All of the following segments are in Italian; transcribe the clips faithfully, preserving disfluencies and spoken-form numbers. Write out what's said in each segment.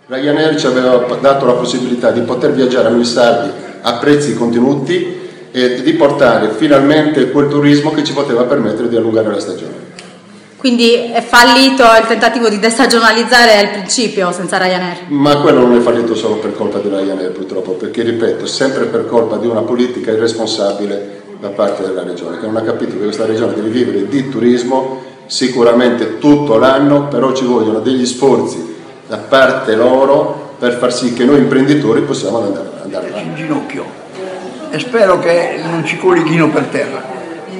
Ryanair ci aveva dato la possibilità di poter viaggiare a noi sardi a prezzi contenuti e di portare finalmente quel turismo che ci poteva permettere di allungare la stagione. Quindi è fallito il tentativo di destagionalizzare il principio senza Ryanair? Ma quello non è fallito solo per colpa di Ryanair purtroppo, perché ripeto, sempre per colpa di una politica irresponsabile da parte della regione, che non ha capito che questa regione deve vivere di turismo sicuramente tutto l'anno, però ci vogliono degli sforzi da parte loro per far sì che noi imprenditori possiamo andare, andare avanti. In ginocchio e spero che non ci colleghino per terra.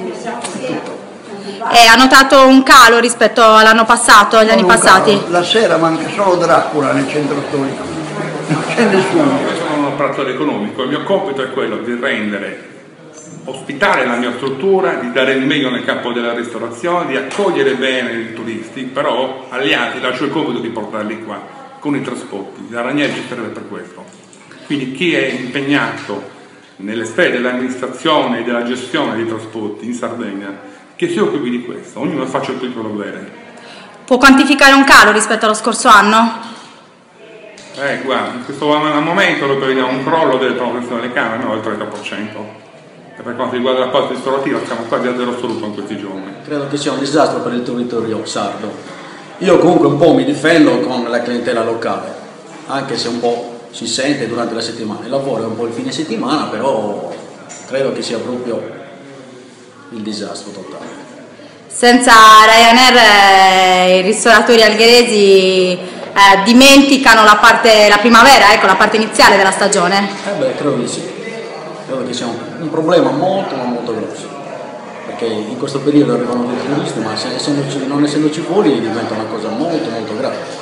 E ha notato un calo rispetto all'anno passato, agli anni passati? Calo. La sera manca solo Dracula nel centro storico, non c'è nessuno. Io sono un operatore economico, il mio compito è quello di rendere ospitare la mia struttura, di dare il meglio nel campo della ristorazione, di accogliere bene i turisti, però agli altri lascio il compito di portarli qua con i trasporti. La Ryanair ci serve per questo. Quindi chi è impegnato nelle sfere dell'amministrazione e della gestione dei trasporti in Sardegna, che si occupi di questo, ognuno faccia il proprio dovere. Può quantificare un calo rispetto allo scorso anno? Eh, guarda, in questo momento lo prevediamo un crollo delle prenotazioni delle camere, no, del trenta per cento. E per quanto riguarda la parte ristorativa siamo quasi a zero assoluto in questi giorni. Credo che sia un disastro per il territorio sardo. Io comunque un po' mi difendo con la clientela locale, anche se un po' si sente durante la settimana. Il lavoro è un po' il fine settimana, però credo che sia proprio il disastro totale. Senza Ryanair eh, i ristoratori algheresi eh, dimenticano la parte, la primavera, ecco, la parte iniziale della stagione? Eh beh, credo di sì. Credo che sia un, un problema molto ma molto grosso, perché in questo periodo arrivano dei turisti, ma se, essendoci, non essendoci voli diventa una cosa molto molto grave.